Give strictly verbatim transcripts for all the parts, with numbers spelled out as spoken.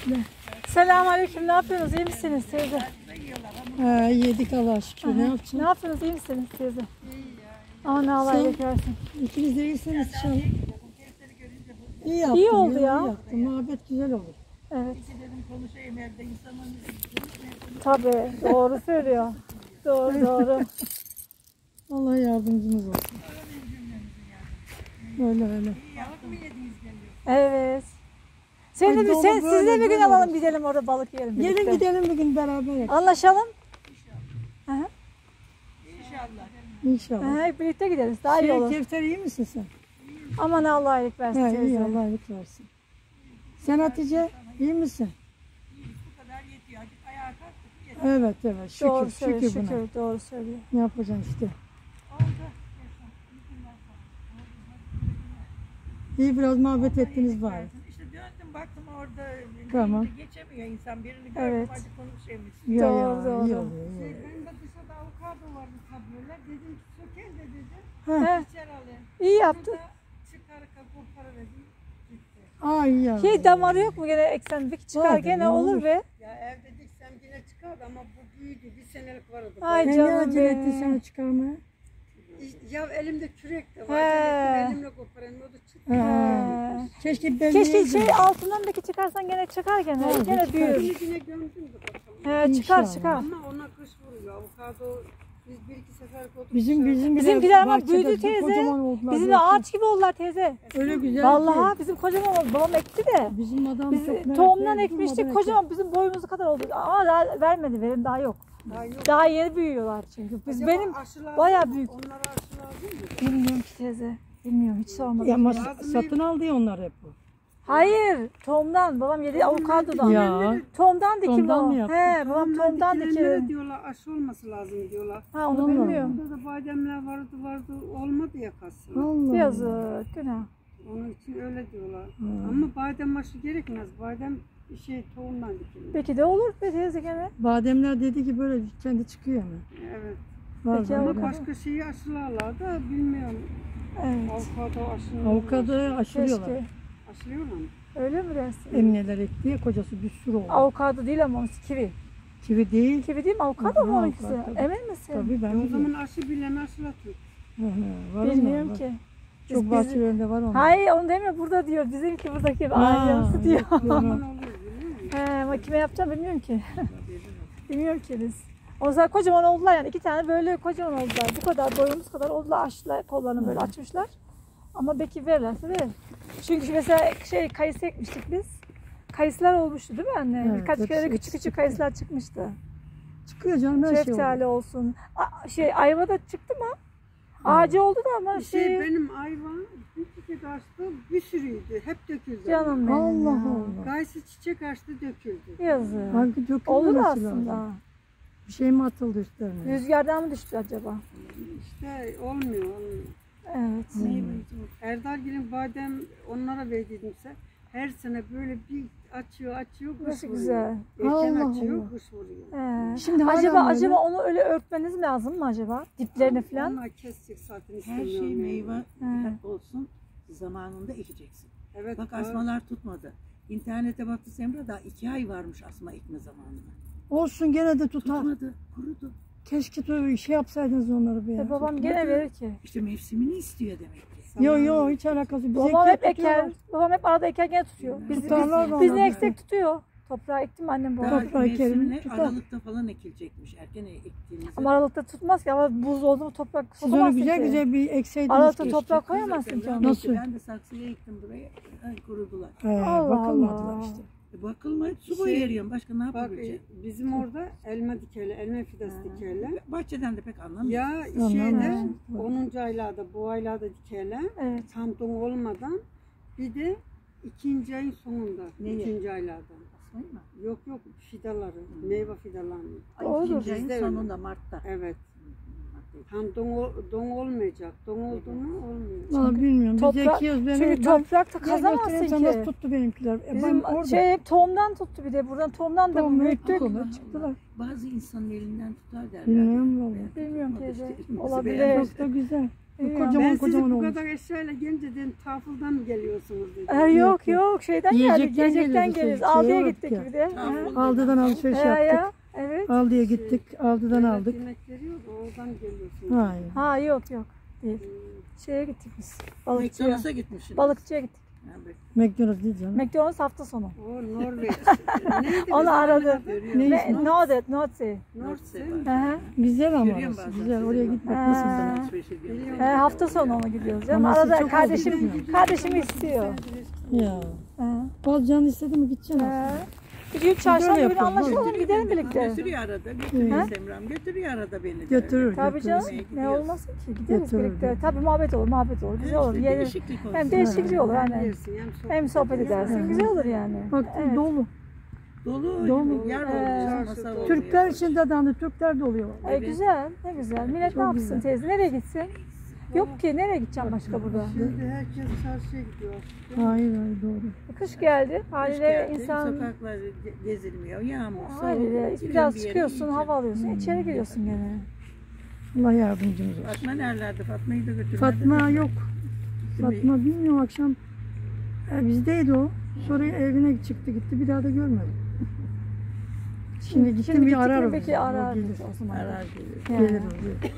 Bekle. Selamünaleyküm. Ne yapıyorsunuz? İyi misiniz teyze? Ha, yedik Allah'a şükür. Ne yapacaksın? Ne yapıyorsunuz? İyi misiniz teyze? Aman Allah Sen- iyilik versin. İkiniz de iyisiniz inşallah. İyi yaptın. İyi oldu ya. İyi yaptın. Muhabbet güzel olur. Evet. Tabii. Doğru söylüyor. Doğru doğru. Allah yardımcınız olsun. Öyle öyle. Evet. Seni Hadi bir dolu sen böyle, siz de bir gün böyle alalım olsun. gidelim orada balık yiyelim birlikte. Gelin gidelim bir gün beraber. Anlaşalım. Hı hı. İnşallah. Hı, hep birlikte gideriz. Daha iyi Şey, olur. Kevser iyi misin sen? Aman Allah iyilik versin Ha, iyi teyze. Allah iyilik versin. Sen Hatice iyi misin? Evet evet şükür Doğru şükür söylüyor. buna. Şükür. Doğru söylüyor. Ne yapacaksın işte. İyi biraz muhabbet ettiniz bari. İşte döndüm baktım orada Tamam. geçemiyor insan birini gördüm Evet. hadi konuşayım. Ya, Doğru, ya, doğru. iyi oluyor, iyi oluyor. Ben de dışarıda avokado vardı tablıyorlar. Dedim ki sökel de dedim. Ha, He, İçeri alayım. iyi yaptın. Burada çıkar kapı para verdim. Gitti. ay ya. Şey damarı yok mu gene eksen bir çıkar Var, gene ne olur olur. be. Ya evde diksem yine çıkardı ama bu büyüdü. Bir senelik vardı. Ay Sen ne canım acele ettin benim. sana çıkarmaya? Ya elimde kürek de var. He. Acele ettim, elimle koparayım. O da çıktı. Ha. Keşke belli Keşke şey altından belki çıkarsan gene çıkar gene. Oldu, Gene çıkar. büyür. Bunu yine gömdüm de bakalım. He, çıkar İnşallah. çıkar. Ama ona kış vuruyor. Avokado biz bir iki sefer koyduk. Bizim bizim Bizimkiler ama bahçede büyüdü teyze. kocaman oldular. Bizim de diyorsun. ağaç gibi oldular teyze. Öyle güzel. Vallahi ki. bizim kocaman oldu. Babam ekti de. Bizim adam Biz çok merak tohumdan ediyor, ekmiştik bizim adam kocaman bizim boyumuz kadar oldu. Ama daha vermedi verim daha yok. Daha yok. Daha yeni büyüyorlar çünkü. Biz Acaba benim aşı lazım bayağı mı? büyük. Onlara aşı lazım mı? Bilmiyorum ki teyze. Bilmiyorum hiç sormadım. Ya ama Bazı satın aldı ya onlar hep bu. Hayır, tohumdan. Babam yedi avokadodan. Ya. Tohumdan dikim Tohumdan o. mı yaptın? He, babam tohumdan dikilenlere dikim. diyorlar aşı olması lazım diyorlar. Ha onu Allah. bilmiyorum. Burada da bademler vardı vardı olmadı yakası. Allah Allah. Yazık, günah. Onun için öyle diyorlar. Hmm. Ama badem aşı gerekmez. Badem şey tohumdan dikilir. Peki de olur be teyze gene. Bademler dedi ki böyle kendi çıkıyor mu? Evet. Var Peki, böyle. Ama başka şeyi aşılarlar da bilmiyorum. Evet. Avokado aşını. Avokado aşılıyorlar. Keşke. Aşılıyorlar mı? Öyle mi dersin? Emineler ekti ya kocası bir sürü oldu. Avokado değil ama onunki kivi. Kivi değil. Kivi değil mi? Avokado mu Hı, onunkisi? avokado. Emin misin? Tabii ben E o biliyorum. zaman aşı bilen aşılatıyor. Hı hı, var Bilmiyorum onlar, var. ki. Çok Biz- bahçelerinde var onlar. Hayır onu demiyor burada diyor. Bizimki buradaki Ha, ailemiz diyor. Zaman oluyor biliyor musun? He, ama kime yapacağım bilmiyorum ki. Bilmiyorum ki biz. O zaman kocaman oldular yani iki tane böyle kocaman oldular. Bu kadar boyumuz kadar oldular açtılar kollarını böyle açmışlar. Ama belki verirlerse verir. Çünkü mesela şey kayısı ekmiştik biz. Kayısılar olmuştu değil mi anne? Evet, Birkaç hepsi kere de küçük yetişti. küçük kayısılar çıkmıştı. Çıkıyor canım her şey Şeftali oluyor. olsun. A- şey ayva da çıktı mı? Ağacı oldu da ama Şey, şey, benim ayvan bir çiçek açtı bir sürüydü. Hep döküldü. canım benim Allah ya. Allah. Gaysi çiçek açtı döküldü. Yazık. Hangi dökülmemesi Olur lazım. aslında. Bir şey mi atıldı üstlerine? Rüzgardan mı düştü acaba? İşte olmuyor olmuyor. Evet. Erdalgil'in badem onlara verdiyse her sene böyle bir açıyor açıyor kış Nasıl vuruyor. güzel. Erken Allah açıyor Allah. kış vuruyor. He. Şimdi hala acaba böyle. acaba onu öyle örtmeniz lazım mı acaba? Diplerini falan. Onlar kesecek zaten Her istemiyorum. şey yani. meyve He. olsun zamanında ekeceksin. Evet. Bak doğru. asmalar tutmadı. İnternete baktı Semra daha iki ay varmış asma ekme zamanına. Olsun gene de tutar. Tutmadı, kurudu. Keşke böyle şey yapsaydınız onları bir E, ya. babam gene verir ki. İşte mevsimini istiyor demek ki. Yo yo hiç alakası. Bize Babam hep tutuyorlar. eker. Babam hep arada eker gene tutuyor. Biz, biz, Tutarlar da biz onlar ne bizi. eksek tutuyor. Toprağa ektim annem babam. Daha Toprağı ekelim, mevsimine tutar. Aralıkta falan ekilecekmiş. Erken ektiğimizde. Ama aralıkta tutmaz ki ama buz oldu mu toprak Siz onu sokamazsın güzel ki. güzel bir ekseydiniz. Aralıkta keşke. toprak koyamazsın ki onu. Nasıl? Ben de saksıya ektim buraya. Ay, kurudular. He, Allah bakılmadılar Allah. işte. E, bakılmayıp su Şey, boyayarım. Başka ne Bak yapabileceğim? e, bizim orada elma dikerler, elma fidesi dikerler. Bahçeden de pek anlamıyorum. Ya Anlamam. şeyde Evet. onuncu aylarda bu aylarda dikerler. Evet. Tam don olmadan bir de ikinci ayın sonunda. Neyi? ikinci aylardan. Asmayı mı? Yok yok fidaları, meyve fidalarını. Ay, Doğrudur. ikinci ayın Bizde öyle. sonunda Mart'ta. Evet. Mart'ta. Tam don, ol- don olmayacak. Don oldu mu olmuyor. Valla bilmiyorum. Biz Toprak- ekiyoruz. Ben, Çünkü toprakta kazamazsın götürüyorum, ki. nasıl tuttu benimkiler. E ben Bizim orada şey hep tohumdan tuttu bir de buradan tohumdan da tohumları büyüttük. tuttular, çıktılar. Bazı insanın elinden tutar derler. Bilmiyorum vallahi. Bilmiyorum Tutmadı teyze. işte. Bizi Olabilir. beğenmez. Çok da güzel. Bilmiyorum. Kocaman Ben sizi kocaman bu olmuş. kadar eşyayla gelince dedim tafıldan mı geliyorsunuz dedim. Ee, yok yok şeyden geldik. Yiyecekten Yiyecekten geliyoruz, geliyoruz. şey Aldıya olarak gittik ya. bir de. Tamam. Aldı'dan alışveriş He yaptık. ya. Evet. Aldı'ya gittik. Aldı'dan Devlet aldık. yemek veriyor da oradan geliyorsunuz. Hayır. Ha yok yok. Değil. Şeye gittik biz. Balıkçıya. McDonald's'a gitmişsiniz. Balıkçıya gittik. Ha, bak, McDonald's değil canım. McDonald's hafta sonu. O Norveç. Neydi? Onu aradım. görüyorum. Ne? Ne? Nodet, Notsi. North'se Norveç. var. Hı hı. Güzel ama Görüyorum orası. bazen Güzel. sizi Oraya bak. gitmek Ha. nasıl? Ben alışveriş ediyorum. He, hafta sonu ona gidiyoruz. Ama Ama siz arada çok kardeşim fazla gitmiyorsunuz. kardeşim istiyor. Ya. He. Bal canı istedi mi gideceksin He. aslında. Bir gün çarşamba günü yapıyoruz, anlaşalım böyle. gidelim birlikte. Götürüyor arada. Götürüyor Ha? Semram. Götürüyor arada beni. de. Götürür. Tabii götürür. canım. Yemeğe Ne gidiyoruz. olmasın ki? Gideriz Götürür, birlikte. götürür. Tabii muhabbet olur, muhabbet olur. Güzel olur. İşte Yeri, değişiklik olsun. hem değişiklik olur aynen. Yersin, hem sohbet Hem sohbet edersin. Evet. Güzel olur yani. Bak Evet. dolu. Dolu, Dolu. yer Ee, oluyor. Masa oluyor. Türkler için de dandı. Türkler de oluyor. Ay güzel, ne güzel. Millet Çok ne yapsın güzel. teyze? Nereye gitsin? Yok ki, nereye gideceğim başka burada? Şimdi herkes çarşıya gidiyor. Hayır hayır doğru. Kış geldi. Kış Haliyle geldi, insan sokaklar ge- gezilmiyor. Yağmur, soğuk. haliyle Gidiyorsun biraz bir yere çıkıyorsun, yiyeceksin. hava alıyorsun, içeri giriyorsun gene. Allah yardımcımız olsun. Fatma nerelerde? Fatma'yı da götürmedi. Fatma yok. Gitti mi? Fatma bilmiyorum akşam e, bizdeydi o. Sonra evine çıktı gitti. Bir daha da görmedim. Şimdi gittim Şimdi bir gittik mi ararım. belki O arar gelir. o zaman. Arar geliyor. Yani. Gelir o gelir.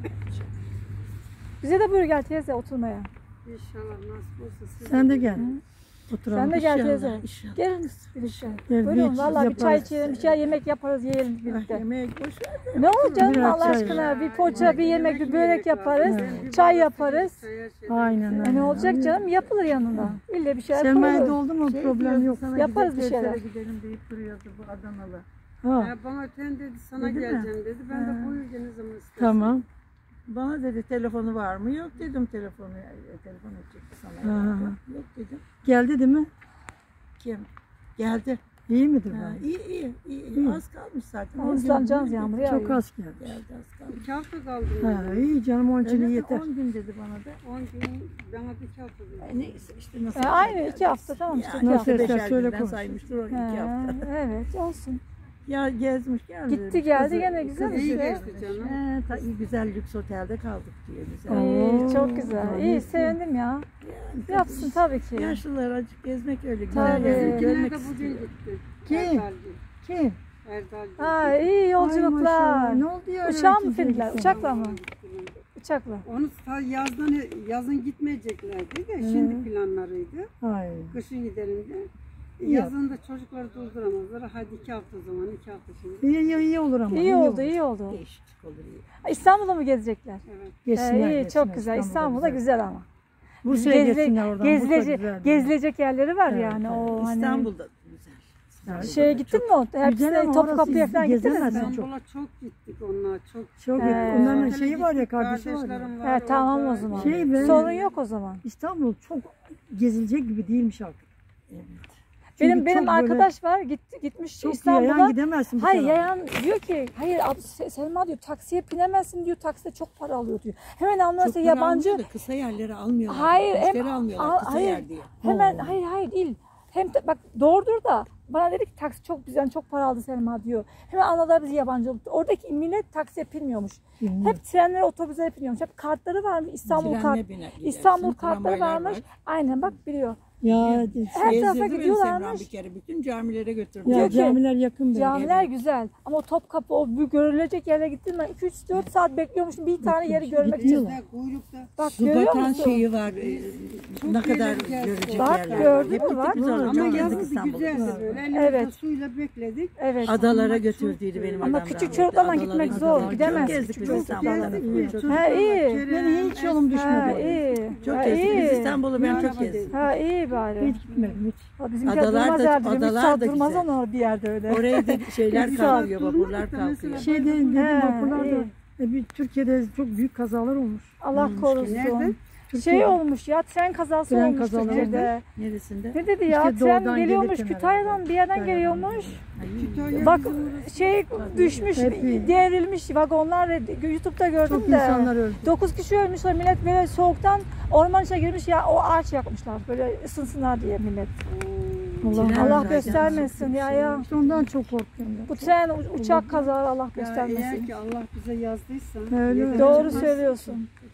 Bize de buyur gel teyze oturmaya. İnşallah nasip olsa siz Sen de gel. Oturalım. Sen de gel İnşallah, teyze. inşallah. Gelin birlikte. Gel, Buyurun bir valla bir çay yaparız. içelim, bir çay yemek yaparız, yiyelim Ah, birlikte. yemeğe boş ver. Ne olur canım Biraz Allah çay. aşkına bir poğaça, bir yemek, bir börek yaparız. Bir Çay bardak yaparız. çay, her şey. Aynen E aynen. ne olacak canım? Yapılır yanında. İlle bir şeyler Selma'ya koyulur. doldu mu Şey problem diyordu yok. sana, Yaparız gidip bir şeyler. Devlet'e gidelim deyip duruyordu bu Adanalı. Ha, Ya bana öten dedi sana Dedi mi? geleceğim dedi. Ben de buyur gel ne zaman istersen. tamam. Bana dedi telefonu var mı? Yok dedim telefonu. E, telefon edecekti sana. Ha. herhalde. Yok dedim. Geldi değil mi? Kim? Geldi. İyi midir Ha, bari? iyi, iyi, iyi, İyi. Az kalmış zaten. Ama On gün ıslanacağız dedi. yağmur yağıyor. Çok az geldi. Geldi az kalmış. İki hafta kaldım. Ha, iyi canım onun için iyi Evet, yeter. on gün dedi bana da. On gün bana bir iki hafta dedi. E, neyse işte nasıl. E, aynı iki hafta tamam işte iki Nasıl hafta. istersen beşer söyle günden konuş. saymıştır o iki He, hafta. evet olsun. Ya gezmiş geldi. Gitti geldi gene güzel İyi işte. geçti canım. He, ta, iyi, güzel lüks otelde kaldık diye güzel. İyi, Oo, çok güzel. İyi sevindim ya. Yani Yapsın tabii ki. yaşlılar acık gezmek öyle güzel. Tabii. Yani Bizimkiler görmek de bugün istiyor. gitti. Kim? Erdal Gül. Kim? Erdal Gül. Ha iyi Ay yolculuklar. maşallah, ne oldu ya? öyle Uçağa mı kimseye bindiler? gitsen? Uçakla mı? Uçakla. Onu ta yazdan yazın gitmeyeceklerdi de şimdi planlarıydı. Ay. Kışın gidelim diye. İyi Yazın da çocukları durduramazlar. Hadi iki hafta zaman, iki hafta şimdi. İyi, iyi, iyi olur ama. İyi oldu, olur. iyi oldu. Değişiklik olur iyi. Ha, İstanbul'da mı gezecekler? Evet. Geçsinler, Ee, iyi, geçsinler. çok güzel. İstanbul'da güzel ama. Bursa'ya Gezile- geçsinler oradan. Bursa Gezilecek, güzel. gezilecek yerleri var Evet, yani. O hani İstanbul'da güzel. Yani şeye gittin mi? o? Hepsine ama Topkapı'ya orası falan gittiniz mi? gezemezsin. İstanbul'a çok gittik onlar. Çok. Çok He. onların Otele şeyi var ya, gittik, kardeşi var ya. kardeşlerim var Evet tamam orada. o zaman. Şey be- Sorun yok o zaman. İstanbul çok gezilecek gibi değilmiş artık. Evet. Çünkü Benim benim çok böyle- arkadaş var gitti gitmiş Çok İstanbul'a. yayan gidemezsin bu Hayır tarafa. yayan diyor ki hayır abi, Se- Selma diyor taksiye binemezsin diyor, takside çok para alıyor diyor. Hemen anlarsa Çok yabancı. yabancı. Kısa yerleri almıyorlar. Hayır hem Müşteri almıyorlar Aa, kısa hayır, yer diye. hemen Oo. hayır hayır değil. Hem de, bak doğrudur da bana dedi ki taksi çok güzel çok para aldı Selma diyor. Hemen anladılar bizi yabancı olduk. Oradaki millet taksiye binmiyormuş. Bilmiyorum. Hep trenlere otobüslere biniyormuş. Hep kartları varmış İstanbul Trenle kart. biner gidersin, İstanbul kartları tramvaylar varmış. var. Aynen bak biliyor. Ya, Her tarafa Gezdirdi beni gidiyorlarmış. Semra bir kere. Bütün camilere götürdü. ya Diyor ki, camiler yakın be. Camiler güzel ama o Topkapı o bu görülecek yerlere gittim ben iki üç dört saat bekliyormuşum bir tane yeri görmek için. Gidiyorlar. Bizde kuyrukta. Bak Su görüyor batan musun? şeyi var. e, Ne kadar gezeceğiz. görecek Bak, yerler gördün var. Hep mü? gittik Bak. biz orada. Ama Çok gezdik yazın bir İstanbul'da. güzeldi böyle. Elimizde Evet. suyla bekledik. Evet. Adalara Çok götürdüydü benim Ama adam küçük rahmetli. çocuklarla Adalara gitmek götürdü. zor, Çok gidemez gezdik küçük biz çocuk. İstanbul'da. Gezdik mi? Ha, Çocuklarla iyi. Kerem, Benim hiç yolum Ha düşmedi. iyi. Çok Ha, gezdik. Biz iyi. İstanbul'u ben çok Merhaba gezdim. Ha iyi bari. Hiç gitmedim hiç. Ha, bizimkiler Adalar durmaz da- herhalde. Üç adalar saat da durmaz güzel. onlar bir yerde öyle. Oraya da şeyler Biz kalkıyor, saat vapurlar durmadık da kalkıyor. mesela- Şeyde dedim He, vapurlarda iyi. e, bir Türkiye'de çok büyük kazalar olmuş. Allah korusun. Nerede? Şey Türkiye'de. olmuş ya tren kazası Tren olmuş kazaları. Türkiye'de. Neresinde? Ne dedi ya? İşte Tren doğudan geliyormuş gelirken Kütahya'dan herhalde. bir yerden Kütahya'dan. geliyormuş. Kütahya Bak bizim orası. şey düşmüş, Hep iyi. devrilmiş vagonlar YouTube'da gördüm Çok de. insanlar öldü. Dokuz kişi ölmüşler millet böyle soğuktan orman içine girmiş ya o ağaç yakmışlar böyle ısınsınlar diye millet. Allah, Tren Allah zaten göstermesin ya ya. İşte ondan çok korkuyorum ben. Bu tren u- uçak kazaları Allah Ya eğer göstermesin. ki Allah bize yazdıysa. Öyle mi? neden Doğru olmaz? söylüyorsun.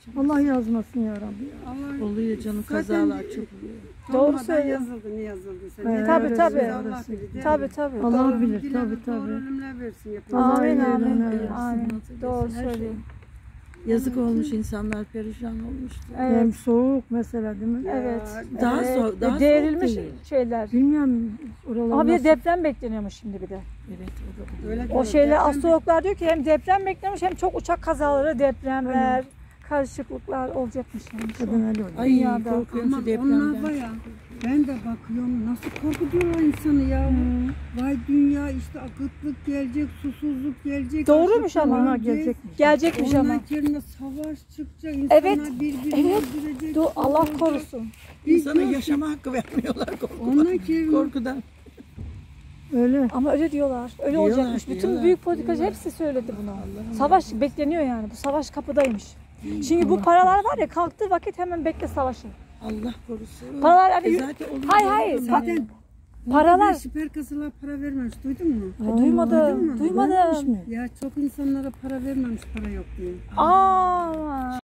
Allah yazmasın ya Rabbi. Ya. Allah Oluyor canım, Zaten- kazalar çok oluyor. Doğru Doğmadan söylüyor. yazıldı, ne yazıldı sen? Evet, Tabii, evet, tabii. Allah bilir, değil mi? Tabii tabii. Allah Doğru. bilir, Yine tabii, de Doğru tabii. ölümler versin. yapacak. Allah Amin bilir, amin. evet. Amin. Doğru Her şey. söylüyor. Yazık olmuş, insanlar perişan olmuştu. Hem Evet. soğuk mesela değil mi? Evet. Daha Evet. soğuk- daha Devrilmiş soğuk değil. şeyler. Bilmiyorum oralar Ama bir de nasıl. deprem bekleniyormuş şimdi bir de. Evet, o da Öyle O diyor, şeyler deprem astrologlar diyor ki hem deprem bekliyormuş hem çok uçak kazaları, depremler, karışıklıklar olacakmış yani. şu an. Kadın öyle oluyor. Ay Dünyada. korkuyorum Ama şu onlar depremden. var ya, ben de bakıyorum nasıl korkutuyorlar insanı ya. Vay dünya işte akıtlık gelecek, susuzluk gelecek. Doğruymuş açlık ama. Onlar gelecek. gelecekmiş. Gelecekmiş ama. Onlar yerine savaş çıkacak, insanlar Evet, birbirini evet. öldürecek. Do- Allah olacak. korusun. İnsana yaşama hakkı vermiyorlar korkudan. Onlar ki Korkudan. Öyle. Ama öyle diyorlar. Öyle Diyorlar, olacakmış. Bütün diyorlar, büyük politikacı hepsi söyledi bunu. Savaş bekleniyor yani. Bu savaş kapıdaymış. Şimdi bu paralar var ya kalktığı vakit hemen bekle savaşı. Allah korusun. Paralar hani E zaten oluyor. Hayır, hayır. Zaten- Zaten paralar süper kasalar para vermemiş, duydun mu? Ay, duymadım. Duydun mu? Duymadım. Ya çok insanlara para vermemiş, para yok diye. Aa.